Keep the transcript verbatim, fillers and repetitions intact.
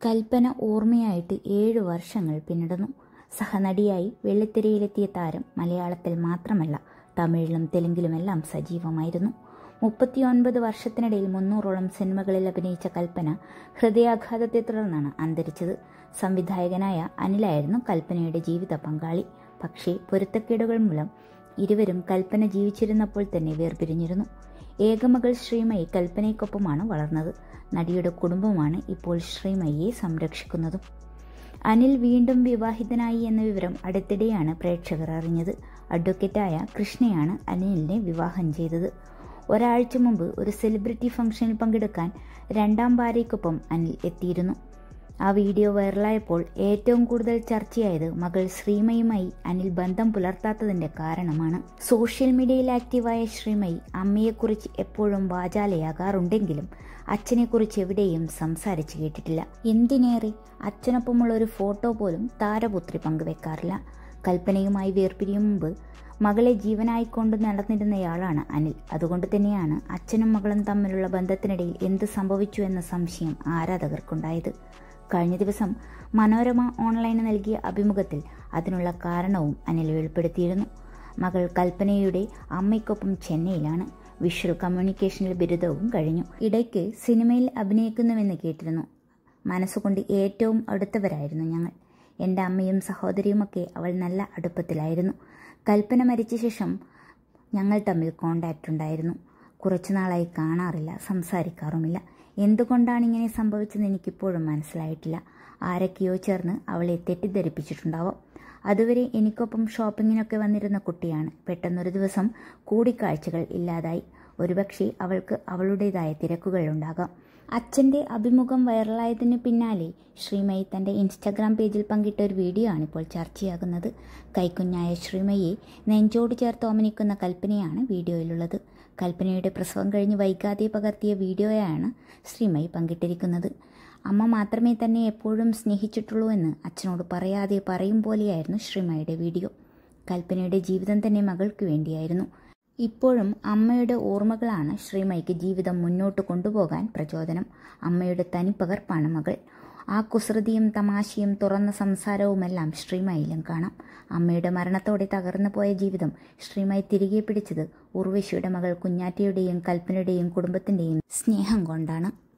കൽപ്പന ഓർമ്മയായിട്ട് ഏഴു വർഷങ്ങൾ പിന്നിടുന്നു. സഹനടിയായി വെള്ളിത്തിരയിലെത്തിയ താരം മലയാളത്തിൽ മാത്രമല്ല തമിഴിലും തെലുങ്കിലുമെല്ലാം സജീവമായിരുന്നു. മുപ്പത്തിയൊൻപത് വർഷത്തിനിടയിൽ മുന്നൂറോളം സിനിമകളിൽ അഭിനയിച്ച കൽപ്പന ഹൃദയാഘാതത്തെ തുടർന്നാണ് അന്തരിച്ചത്. സംവിധായകനായ അനിലായിരുന്നു കൽപ്പനയുടെ ജീവിത പങ്കാളി. പക്ഷേ പൊരുത്തക്കേടുകൾ മൂലം ഇരുവരും കൽപ്പന ജീവിച്ചിരുന്നപ്പോൾ തന്നെ വേർപിരിഞ്ഞിരുന്നു. ഏകമകൾ ശ്രീമയി കൽപ്പനയ്ക്കൊപ്പമാണ് വളർന്നത്. നടിയുടെ കുടുംബമാണ് ഇപ്പോൾ ശ്രീമയിയെ സംരക്ഷിക്കുന്നതും. അനിൽ വീണ്ടും വിവാഹിതനായി എന്ന വിവരം അടുത്തിടെയാണ് പ്രേക്ഷകർ അറിഞ്ഞത്. അഡ്വക്കേറ്റായ കൃഷ്ണയാണ് അനിലിനെ വിവാഹം ചെയ്തത്. ഒരാഴ്ച മുമ്പ് ഒരു സെലിബ്രിറ്റി ഫംഗ്ഷനിൽ പങ്കെടുക്കാൻ രണ്ടാം ഭാര്യയ്ക്കൊപ്പം അനിൽ എത്തിയിരുന്നു. ആ വീഡിയോ വൈറലായപ്പോൾ ഏറ്റവും കൂടുതൽ ചർച്ചയായത് മകൾ ശ്രീമയുമായി അനിൽ ബന്ധം പുലർത്താത്തതിന്റെ കാരണമാണ്. സോഷ്യൽ മീഡിയയിൽ ആക്റ്റീവായ ശ്രീമയി അമ്മയെക്കുറിച്ച് എപ്പോഴും വാചാലയാകാറുണ്ടെങ്കിലും അച്ഛനെക്കുറിച്ച് എവിടെയും സംസാരിച്ചു കേട്ടിട്ടില്ല. എന്തിനേറെ അച്ഛനൊപ്പമുള്ള ഒരു ഫോട്ടോ പോലും താരപുത്രി പങ്കുവെക്കാറില്ല. കൽപ്പനയുമായി വേർപിരിയും മുമ്പ് മകളെ ജീവനായിക്കൊണ്ട് നടന്നിരുന്നയാളാണ് അനിൽ. അതുകൊണ്ട് തന്നെയാണ് അച്ഛനും മകളും തമ്മിലുള്ള ബന്ധത്തിനിടയിൽ എന്ത് സംഭവിച്ചു എന്ന സംശയം ആരാധകർക്കുണ്ടായത്. കഴിഞ്ഞ ദിവസം മനോരമ ഓൺലൈന് നൽകിയ അഭിമുഖത്തിൽ അതിനുള്ള കാരണവും അനിൽ വെളിപ്പെടുത്തിയിരുന്നു. മകൾ കൽപ്പനയുടെ അമ്മയ്ക്കൊപ്പം ചെന്നൈയിലാണ്. വിഷ്വൽ കമ്മ്യൂണിക്കേഷനിൽ ബിരുദവും കഴിഞ്ഞു. ഇടയ്ക്ക് സിനിമയിൽ അഭിനയിക്കുന്നുവെന്ന് കേട്ടിരുന്നു. മനസ്സുകൊണ്ട് ഏറ്റവും അടുത്തവരായിരുന്നു ഞങ്ങൾ. എൻ്റെ അമ്മയും സഹോദരിയുമൊക്കെ അവൾ നല്ല അടുപ്പത്തിലായിരുന്നു. കൽപ്പന മരിച്ച ശേഷം ഞങ്ങൾ തമ്മിൽ കോണ്ടാക്റ്റ് ഉണ്ടായിരുന്നു. കുറച്ചുനാളായി കാണാറില്ല, സംസാരിക്കാറുമില്ല. എന്തുകൊണ്ടാണ് ഇങ്ങനെ സംഭവിച്ചതെന്ന് എനിക്കിപ്പോഴും മനസ്സിലായിട്ടില്ല. ആരൊക്കെയോ ചേർന്ന് അവളെ തെറ്റിദ്ധരിപ്പിച്ചിട്ടുണ്ടാവാം. അതുവരെ എനിക്കൊപ്പം ഷോപ്പിങ്ങിനൊക്കെ വന്നിരുന്ന കുട്ടിയാണ്. പെട്ടെന്നൊരു ദിവസം കൂടിക്കാഴ്ചകൾ ഇല്ലാതായി. ഒരുപക്ഷെ അവൾക്ക് അവളുടേതായ തിരക്കുകൾ ഉണ്ടാകാം. അച്ഛൻ്റെ അഭിമുഖം വൈറലായതിനു പിന്നാലെ ശ്രീമയി തൻ്റെ ഇൻസ്റ്റഗ്രാം പേജിൽ പങ്കിട്ട ഒരു വീഡിയോ ആണിപ്പോൾ ചർച്ചയാകുന്നത്. കൈക്കുഞ്ഞായ ശ്രീമയിയെ നെഞ്ചോട് ചേർത്ത് ഓമനിക്കുന്ന കൽപ്പനയാണ് വീഡിയോയിലുള്ളത്. കൽപ്പനയുടെ പ്രസവം കഴിഞ്ഞ് വൈകാതെ പകർത്തിയ വീഡിയോയാണ് ശ്രീമയി പങ്കിട്ടിരിക്കുന്നത്. അമ്മ മാത്രമേ തന്നെ എപ്പോഴും സ്നേഹിച്ചിട്ടുള്ളൂ എന്ന് അച്ഛനോട് പറയാതെ പറയും പോലെയായിരുന്നു ശ്രീമയിയുടെ വീഡിയോ. കൽപ്പനയുടെ ജീവിതം തന്നെ മകൾക്ക് വേണ്ടിയായിരുന്നു. ഇപ്പോഴും അമ്മയുടെ ഓർമ്മകളാണ് ശ്രീമയിക്ക് ജീവിതം മുന്നോട്ട് കൊണ്ടുപോകാൻ പ്രചോദനം. അമ്മയുടെ തനിപ്പകർപ്പാണ് മകൾ. ആ കുസൃതിയും തമാശയും തുറന്ന സംസാരവുമെല്ലാം ശ്രീമയിലും കാണാം. അമ്മയുടെ മരണത്തോടെ തകർന്നു പോയ ജീവിതം ശ്രീമയി തിരികെ പിടിച്ചത് ഉർവശിയുടെ മകൾ കുഞ്ഞാറ്റയുടെയും കൽപ്പനയുടെയും കുടുംബത്തിൻ്റെയും സ്നേഹം കൊണ്ടാണ്.